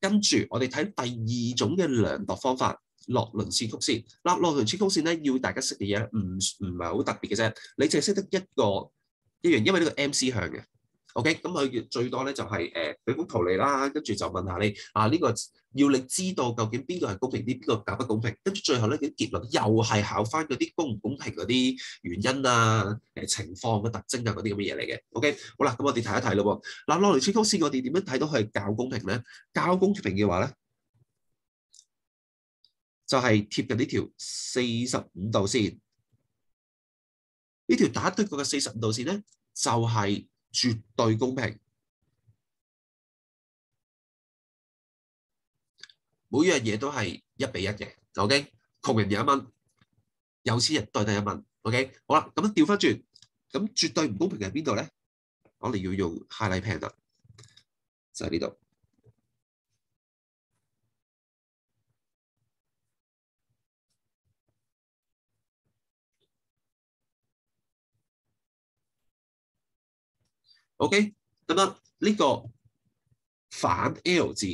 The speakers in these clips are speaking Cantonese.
跟住我哋睇第二種嘅量度方法，洛倫茨曲線。嗱，洛倫茨曲線咧，要大家識嘅嘢唔係好特別嘅啫，你淨係識得一樣，因為呢個 MC 向嘅。OK，咁佢最多咧就係俾幅圖你啦，跟住就問下你呢個要你知道究竟邊個係公平啲，邊個較不公平，跟住最後咧啲結論又係考翻嗰啲公唔公平嗰啲原因啊、情況嘅特徵啊嗰啲咁嘅嘢嚟嘅。OK， 好啦，咁我哋睇一睇咯喎。嗱，洛倫茨曲線我哋點樣睇到佢係較公平咧？較公平嘅話咧，就係貼近呢條45度線，呢條打對角嘅45度線咧，就係絕對公平，每樣嘢都係1比1嘅。OK， 窮人有1蚊，有錢人都係得1蚊。OK， 好啦，咁樣調翻轉，咁絕對唔公平嘅係邊度咧？我哋要用 highlight pen 啦，就喺呢度。OK， 咁樣呢個反 L 字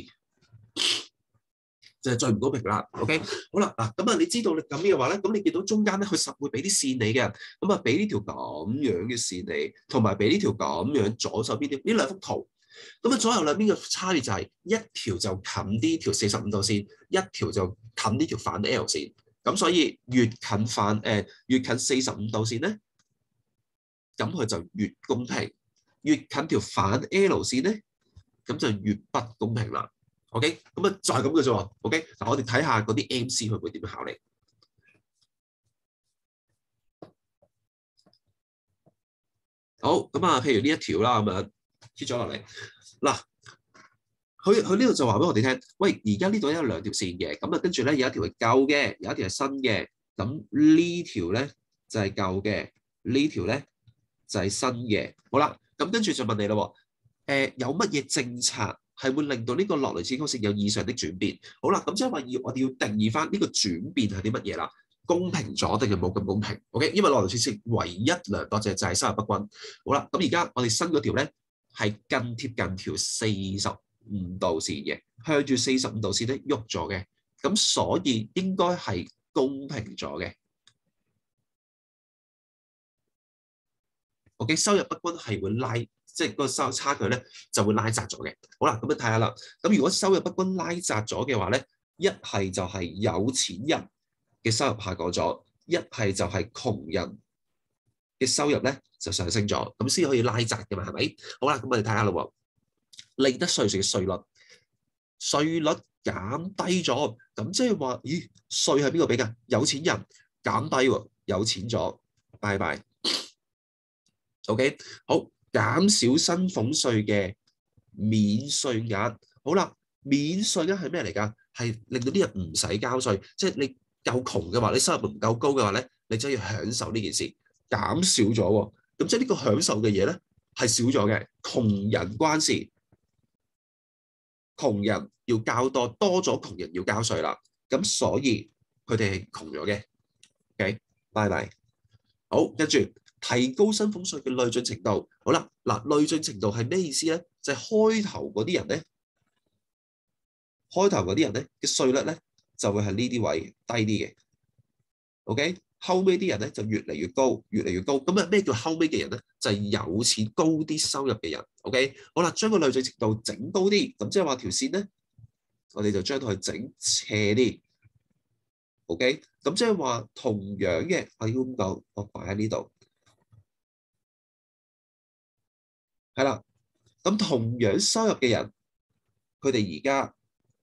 就係最唔公平啦。OK， 好啦，嗱咁啊，你知道你咁嘅話咧，咁你見到中間咧，佢實會俾啲線你嘅，咁啊俾呢條咁樣嘅線你，同埋俾呢條咁樣左手邊呢兩幅圖，咁啊左右兩邊嘅差別就係一條就近呢條45度線，一條就近呢條反 L 線，咁所以越近45度線咧，咁佢就越公平。越近條反 L 線咧，咁就越不公平啦。OK， 咁啊就係咁嘅啫喎。OK， 嗱我哋睇下嗰啲 MC 佢會點樣考你。好，咁啊，譬如呢一條啦，咁啊貼咗落嚟。嗱，佢呢度就話俾我哋聽，喂，而家呢度有兩條線嘅，咁啊跟住咧有一條係舊嘅，有一條係新嘅。咁呢條咧就係舊嘅，呢條咧就係新嘅。好啦。咁跟住就問你啦，有乜嘢政策係會令到呢個洛倫茨曲線有異常的轉變？好啦，咁即係話我哋要定義翻呢個轉變係啲乜嘢啦？公平咗定係冇咁公平 ？OK， 因為洛倫茨曲線唯一量度就係收入不均。好啦，咁而家我哋新嗰條咧係更貼近條45度線嘅，向住45度線咧喐咗嘅，咁所以應該係公平咗嘅。OK， 收入不均係會拉，即係個收入差距咧就會拉窄咗嘅。好啦，咁樣睇下啦。咁如果收入不均拉窄咗嘅話咧，一係就係有錢人嘅收入下降咗，一係就係窮人嘅收入咧就上升咗，咁先可以拉窄嘅嘛，係咪？好啦，咁我哋睇下咯。利得稅嘅稅率減低咗，咁即係話，咦，稅係邊個俾㗎？有錢人減低喎，有錢咗，拜拜。OK， 好，減少薪俸稅嘅免稅額。好啦，免稅額係咩嚟㗎？係令到啲人唔使交稅，即係你夠窮嘅話，你收入唔夠高嘅話咧，你就要享受呢件事，減少咗喎。咁即係呢個享受嘅嘢咧係少咗嘅，窮人關事，窮人要交多咗，窮人要交稅啦。咁所以佢哋係窮咗嘅。OK， 拜拜。好，跟住。提高薪俸稅嘅累進程度，好啦，嗱，累進程度係咩意思咧？就係開頭嗰啲人咧嘅稅率咧就會係呢啲位低啲嘅 ，OK， 後尾啲人咧就越嚟越高，越嚟越高。咁啊，咩叫後尾嘅人咧？就係有錢高啲收入嘅人 ，OK， 好啦，將個累進程度整高啲，咁即係話條線咧，我哋就將佢整斜啲 ，OK， 咁即係話同樣嘅，我要咁講，我擺喺呢度。係啦，咁同樣收入嘅人，佢哋而家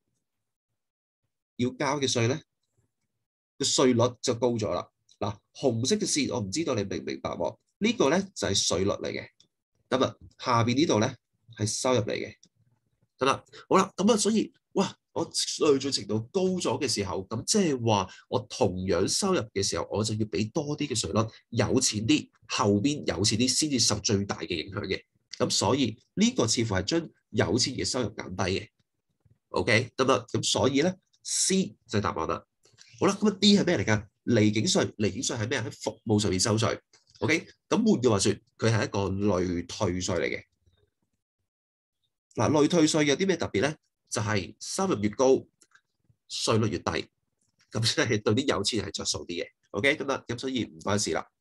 要交嘅稅咧，個稅率就高咗啦。嗱，紅色嘅線我唔知道你明唔明白喎？呢個咧就係稅率嚟嘅。咁啊，下邊呢度咧係收入嚟嘅。得啦，好啦，咁啊，所以哇，我累進程度高咗嘅時候，咁即係話我同樣收入嘅時候，我就要俾多啲嘅稅率，有錢啲，後邊有錢啲先至受最大嘅影響嘅。咁所以呢個似乎係將有錢嘅收入減低嘅 ，OK 得唔得？咁所以咧 C 就係答案啦。好啦，咁啊 D 係咩嚟㗎？離境稅，離境稅係咩？喺服務上面收稅 ，OK。咁換句話說，佢係一個累退稅嚟嘅。嗱，累退稅有啲咩特別咧？ 就係收入越高，稅率越低，咁即係對啲有錢人係着數啲嘅。OK，咁啦，咁所以唔關事啦。